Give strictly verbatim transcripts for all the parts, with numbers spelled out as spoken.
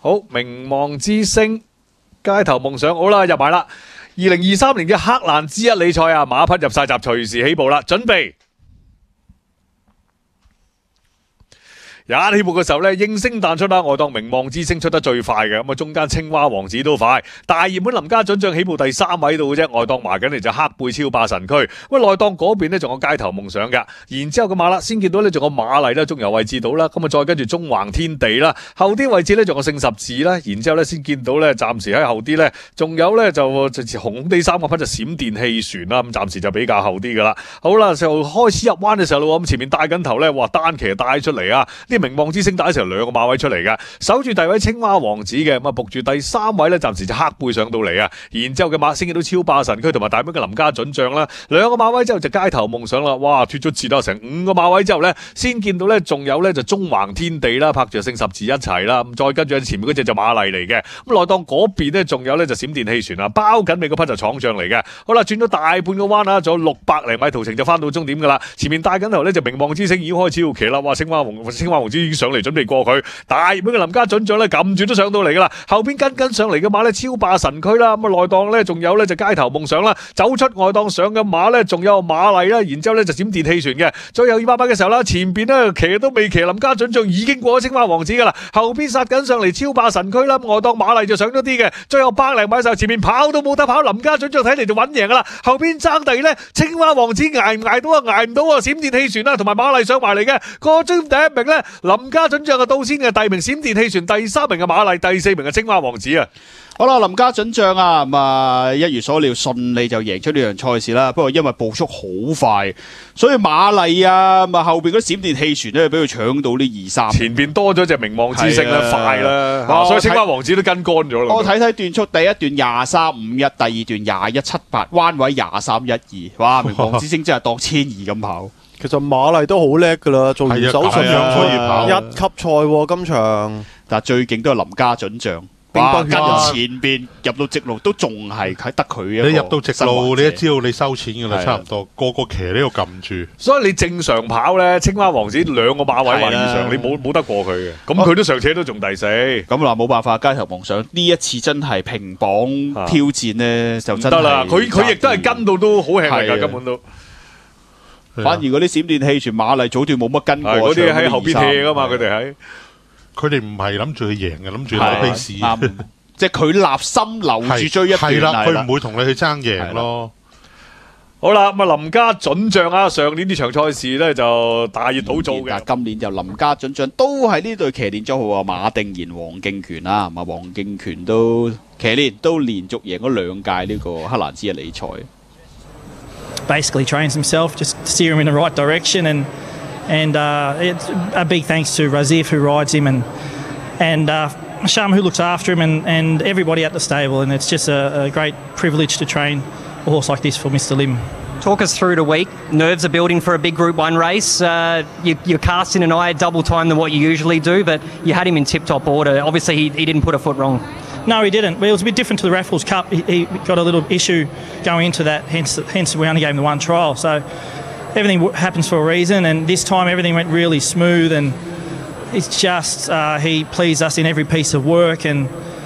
好，名望之星街頭夢想好啦，入埋啦。二零二三年嘅克蘭之一理賽啊，馬匹入晒閘，隨時起步啦，準備。一起步嘅時候咧，應聲彈出啦，外檔名望之星出得最快嘅，咁啊中間青蛙王子都快，大熱門林家準將起步第三位度嘅啫，外檔埋緊嚟就黑背超霸神區，咁內檔嗰邊呢仲有街頭夢想噶，然之後嘅馬啦，先見到呢仲有馬麗啦，中游位置到啦，咁啊再跟住中橫天地啦，後啲位置呢仲有聖十字啦，然之後咧先見到咧，暫時喺後啲咧，仲有咧就就紅紅地三個匹就閃電氣旋啦，咁暫時就比較後啲噶啦，好啦，就開始入彎嘅時候咯，咁前面帶緊頭咧，哇單騎帶出嚟啊！啲名望之星打嘅時候兩個馬位出嚟嘅，守住第二位青蛙王子嘅，咁啊仆住第三位咧，暫時就黑背上到嚟啊！然之後嘅馬先見到超霸神區同埋大兵嘅林家準將啦，兩個馬位之後就街頭夢想啦，哇脫咗節啦，成五個馬位之後咧，先見到咧仲有咧就中橫天地啦，拍住聖十字一齊啦，咁再跟住前面嗰隻就馬麗嚟嘅，咁內檔嗰邊咧仲有咧就閃電氣旋啊，包緊尾嗰匹就闖將嚟嘅，好啦轉咗大半個彎啊，仲有六百零米途程就翻到終點噶啦，前面帶緊頭咧就名望之星已經開始要騎啦，哇青蛙王青蛙王子已經上嚟準備過佢，大熱門嘅林家準將咧撳住都上到嚟噶啦，後邊跟跟上嚟嘅馬咧超霸神區啦，咁啊內檔咧仲有咧就街頭夢想啦，走出外檔上嘅馬咧仲有馬麗啦，然之後咧就閃電氣旋嘅，最後二百米嘅時候啦，前邊咧騎都未騎林家準將已經過咗青蛙王子噶啦，後邊殺緊上嚟超霸神區啦，外檔馬麗就上咗啲嘅，最後百零米嘅時候前面跑都冇得跑，林家準將睇嚟就穩贏噶啦，後邊爭地咧青蛙王子捱唔捱到啊，捱唔到啊，閃電氣旋啦同埋馬麗上埋嚟嘅，個中第一名咧林家準將嘅到先嘅，第二名閃電氣旋，第三名嘅馬麗，第四名嘅青蛙王子啊。 好啦，林家準將啊，咁啊一如所料順利就贏出呢場賽事啦。不過因為步速好快，所以馬麗啊，咁啊後邊嗰閃電氣旋咧，俾佢搶到呢二三。 前邊多咗隻名望之星啦，快啦，啊、所以青蛙王子都跟乾咗啦。 我睇睇段速，第一段廿三五一，第二段廿一七八，彎位廿三一二，哇！名望之星真係當千二咁跑。 其實馬麗都好叻噶啦，做完手術啊一級賽喎今場， 但係最勁都係林家準將。哇！跟前邊入到直路都仲係喺得佢一個。 你入到直路，你都知道你收錢㗎啦，差唔多個個騎呢度撳住。 所以你正常跑咧，青蛙王子兩個馬位或以上，你冇冇得過佢嘅。咁佢都尚且都仲第四。咁嗱冇辦法，街頭夢想呢一次真係平榜挑戰咧，就真係得啦。佢佢亦都係跟到都好吃力㗎，根本都。 反而嗰啲閃電氣旋馬麗早段冇乜跟過， 嗰啲喺後邊踢㗎嘛，佢哋喺。 佢哋唔係諗住去贏嘅，諗住攞 pace。 即係佢立心留住追一段。 係啦，佢唔會同你去爭贏咯。 好啦，咁啊林家準將啊，上年呢場賽事咧就大熱倒灶嘅， 但今年就林家準將都係呢隊騎練咗好啊，馬定賢、黃敬權啦，咁啊黃敬權都騎練都連續贏咗兩屆呢個克蘭之一理賽。 Basically trains himself, just steer him in the right direction, and and uh, it's a big thanks to Razif who rides him, and and uh, Sham who looks after him, and, and everybody at the stable, and it's just a, a great privilege to train a horse like this for Mister Lim. Talk us through the week. Nerves are building for a big Group One race. Uh, you, you're casting an eye double time than what you usually do, but you had him in tip-top order. Obviously, he, he didn't put a foot wrong. No, he didn't. Well, it was a bit different to the Raffles Cup. He, he got a little issue going into that, hence, hence we only gave him the one trial. So everything happens for a reason, and this time everything went really smooth, and it's just uh, he pleased us in every piece of work, and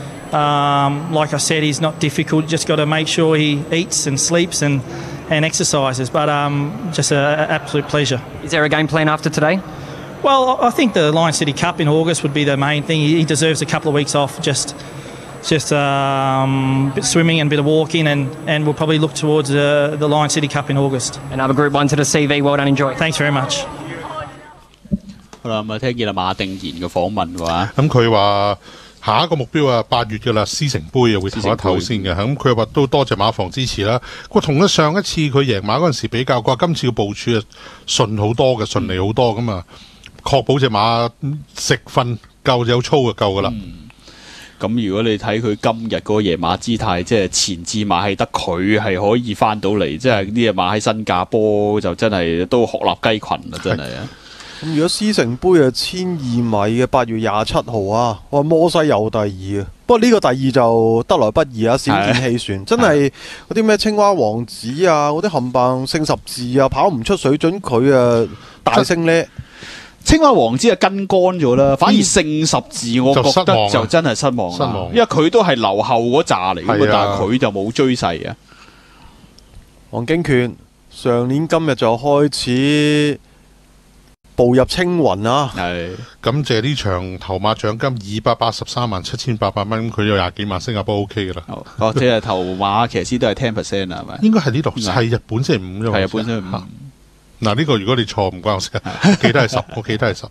um, like I said, he's not difficult. Just got to make sure he eats and sleeps and, and exercises, but um, just an absolute pleasure. Is there a game plan after today? Well, I think the Lion City Cup in August would be the main thing. He deserves a couple of weeks off, just just um, a bit swimming and a bit of walking, and, and we'll probably look towards uh, the Lion City Cup in August. Another Group One to the C V. Well done, enjoy. Thanks very much. 好啦，咁啊聽見阿馬定賢嘅訪問話， 咁佢話下一個目標啊八月㗎啦，獅城杯啊會唞一唞先嘅。咁佢話都多謝馬房支持啦。佢同咗上一次佢贏馬嗰陣時比較，佢話今次嘅部署啊順好多嘅，順利好多咁啊，確保隻馬食瞓夠有操就夠㗎啦。 咁、嗯、如果你睇佢今日嗰個夜馬姿態，即係前置馬係得佢係可以翻到嚟，即係呢隻馬喺新加坡就真係都鶴立雞群啦，真係啊！ 咁如果獅城杯啊千二米嘅八月廿七號啊，哇摩西有第二啊，不過呢個第二就得來不易啊，閃電氣旋真係嗰啲咩青蛙王子啊，嗰啲冚棒聖十字啊，跑唔出水準，佢啊大聲呢。 青蛙王子啊跟乾咗啦，反而聖十字我覺得就失望啊就真係失望啦失望因為佢都係留後嗰扎嚟㗎嘛， 係啊但係佢就冇追勢啊。 黃京權上年今日就開始步入青雲啊！ 係感謝呢場頭馬獎金二百八十三萬七千八百蚊，佢有廿幾萬新加坡 O K 噶啦。 好哦，即係頭馬騎師都係 ten percent 啊，係咪？ 應該係呢度應該係日本星期五啫嘛。 係日本星期五嚇嗱，呢個如果你錯唔關我事，我記得係十，我記得係十。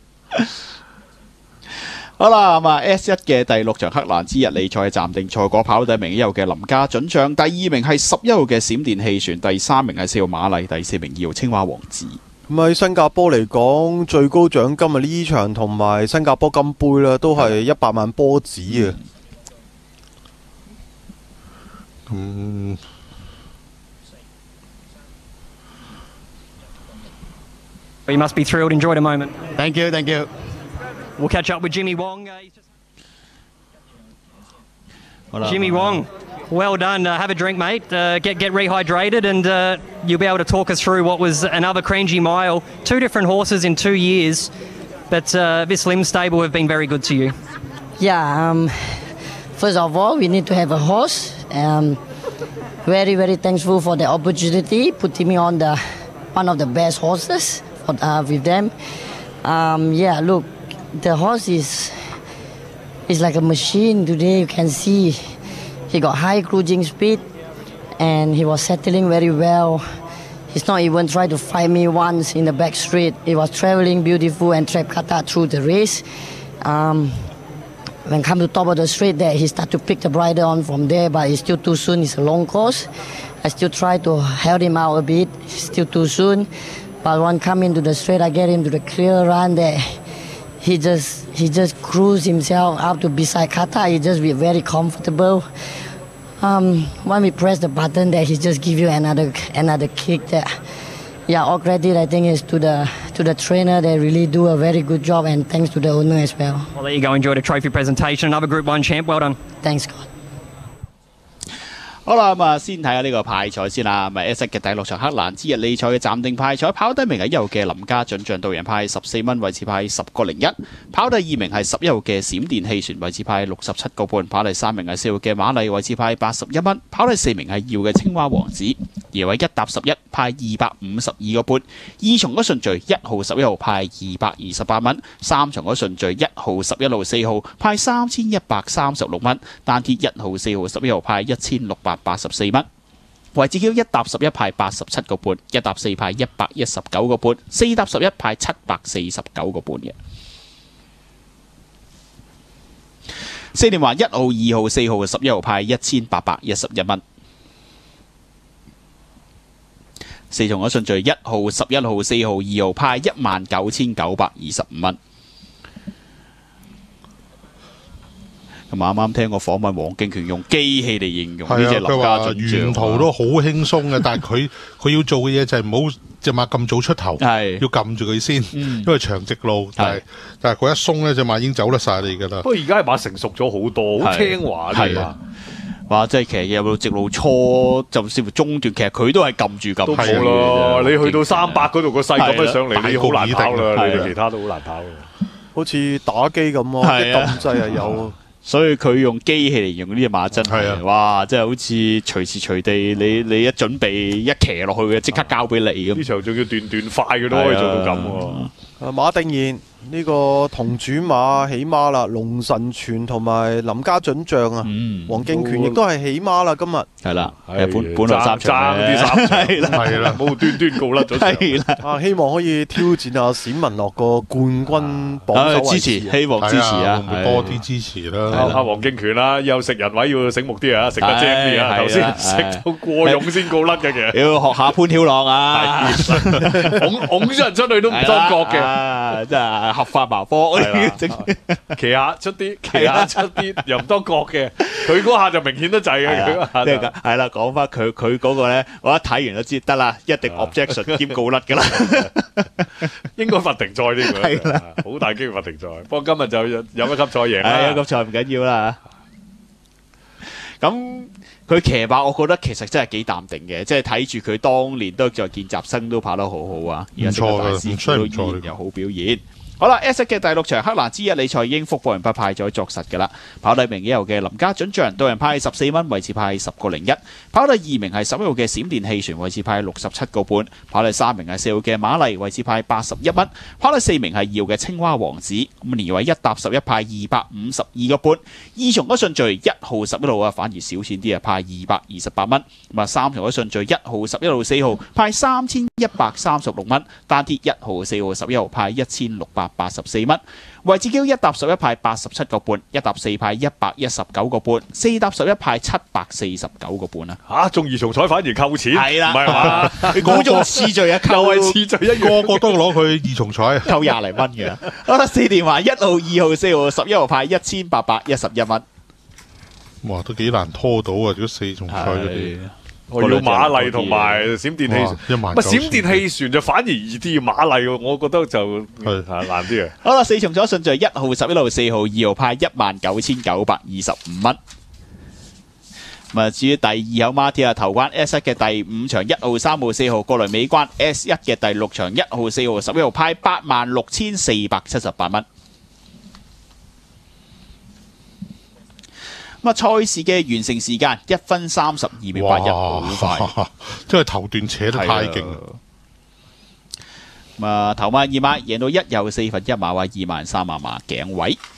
好啦，咁啊 S 一嘅第六場克蘭之日理賽暫定賽果，跑第一名一號嘅林家準將，第二名係十一號嘅閃電氣旋，第三名係四號馬麗，第四名二號青蛙王子。 咁喺新加坡嚟講，最高獎金啊呢場同埋新加坡金杯啦，都係一百萬波子啊！ 咁 You must be thrilled. Enjoy the moment. Thank you, thank you. We'll catch up with Jimmy Wong. Uh, he's just- 好啦 Jimmy Wong, well done. Uh, have a drink, mate. Uh, get get rehydrated, and uh, you'll be able to talk us through what was another Crangy Mile. Two different horses in two years, but uh, this Lim stable have been very good to you. Yeah, um, first of all, we need to have a horse. Um, very, very thankful for the opportunity, putting me on the one of the best horses for, uh, with them. Um, yeah, look, the horse is is like a machine today. You can see he got high cruising speed, and he was settling very well. He's not even tried to fight me once in the back straight. He was traveling beautiful and trap kata through the race. Um, When come to top of the straight there, he start to pick the bridle on from there, but it's still too soon. It's a long course. I still try to help him out a bit. It's still too soon. But when come into the straight, I get him to the clear run there. He just he just cruise himself up to beside kata. He just be very comfortable. Um, when we press the button there, he just give you another another kick there. Yeah, all credit I think is to the to the trainer. They really do a very good job, and thanks to the owner as well. Well, there you go. Enjoy the trophy presentation. Another Group One champ. Well done. Thanks God. 好啦，咁啊，先睇下呢個派賽先啦。咪 S 一嘅第六場克蘭之日理賽嘅暫定派賽，跑第一名係一號嘅林家準將，導贏派十四蚊，位置派十個零一。跑第二名係十一號嘅閃電氣旋，位置派六十七個半。跑第三名係四號嘅馬麗，位置派八十一蚊。跑第四名係二號嘅青蛙王子，而位一搭十一，派二百五十二個半。二重嗰順序一號十一號派二百二十八蚊，三重嗰順序一號十一號四號派三千一百三十六蚊，單鐵一號四號十一號派一千六百八十四蚊。位置 Q 一搭十一派八十七個半，一搭四派一百一十九個半，四搭十一派七百四十九個半嘅。四連環一號、二號、四號、十一號派一千八百一十一蚊。四重嘅順序一號、十一號、四號、二號派一萬九千九百二十五蚊。咁啱啱聽個訪問，黃敬權用機器嚟形容呢隻係啊， 林家佢話準將沿途都好輕鬆嘅，但係佢佢要做嘅嘢就係唔好只馬咁早出頭， 係要撳住佢先， 嗯因為長直路，但係但係佢一鬆咧，只馬已經走得晒你㗎啦不。過而家係馬成熟咗好多，好聽話呢係啊哇！即係其實有到直路初，就甚至乎中段，其實佢都係撳住撳都住冇啦。 嘅你去到三百嗰度個勢咁樣上嚟，你好難跑啦。 係啊你哋其他都好難跑。 好似打機咁咯， 係啊啲撳掣係有。 所以佢用機器嚟形容呢只馬真係， 係啊哇！即係好似隨時隨地你你一準備一騎落去嘅，即刻交俾你呢咁。 場仲要段段快，佢都可以做到咁喎。 啊馬定賢呢個同主馬起碼啦，龍神傳同埋林家準將啊， 嗯， 黃敬權亦都係起碼啦，今日係啦， 係係本本來三場爭啲三場係啦， 係啦， 冇端端告甩咗場。 係啦， 啊希望可以挑戰下冼文樂個冠軍榜啊首位支持， 置啊。 希望支持啊， 會唔會多啲支持啦？ 阿阿黃敬權啦，以後食人位要醒目啲啊，食得精啲啊。 係頭先係食到過勇先告甩嘅，其實要學下潘曉朗啊， 拱拱咗人出去都唔多覺嘅。 嘅，真係合法麻科， 係啦騎下出啲，騎下出啲，又唔多覺嘅。佢嗰下就明顯得滯嘅，佢嗰下就即係咁係啦，講翻佢佢嗰個咧，我一睇完就知得啦，一定 objection 兼告甩㗎啦。 應該罰停賽添係㗎，好大機會罰停賽。不過今日就有有一級賽贏係啊， 啦咁。賽唔緊要啦。咁佢騎馬，我覺得其實真係幾淡定嘅，即係睇住佢當年都在見習生都跑得好好啊，而家成個大師唔錯㗎唔衰唔錯都依然有好表現。 好啦 ，S 一嘅第六場黑蘭之一理賽已經復播完畢派咗作實㗎啦。跑第名幾號嘅林家準將導人派十四蚊，位置派十個零一。跑第二名係十一號嘅閃電氣旋，位置派六十七個半。跑第三名係四號嘅馬麗，位置派八十一蚊。跑第四名係二號嘅青蛙王子，咁年位一搭十一派二百五十二個半。二重嗰順序一號十一號啊，反而少錢啲啊，派二百二十八蚊。咁啊三重嗰順序一號十一號四號派三千一百三十六蚊，單鐵一號四號十一號派一千六百八十四蚊。位置機一搭十一派八十七個半，一搭四派一百一十九個半，四搭十一派七百四十九個半啊！ 嚇，中二重彩反而扣錢， 係啦， 唔係嘛？ 你估中次序啊，扣又係次序一樣， 個個都攞佢二重彩， 扣廿零蚊嘅。好啦，四電話一號、二號、四號、十一號派一千八百一十一蚊。 哇，都幾難拖到啊！如果四重彩嗰啲。 我要馬麗同埋閃電氣旋， 一萬唔係閃電氣旋就反而易啲，馬麗我覺得就係難啲嘅。 好啦，四重彩順序一號、十一號、四號、二號派一萬九千九百二十五蚊。咁啊，至於第二口馬鐵啊，頭關 S 一嘅第五場一號、三號、四號過來尾關 S 一嘅第六場一號、四號、十一號派八萬六千四百七十八蚊。咁啊，賽事嘅完成時間一分三十二秒八一，好快， 真係頭段扯得太勁。 咁啊，頭馬二馬贏到一又四分一馬位二萬三萬馬頸位。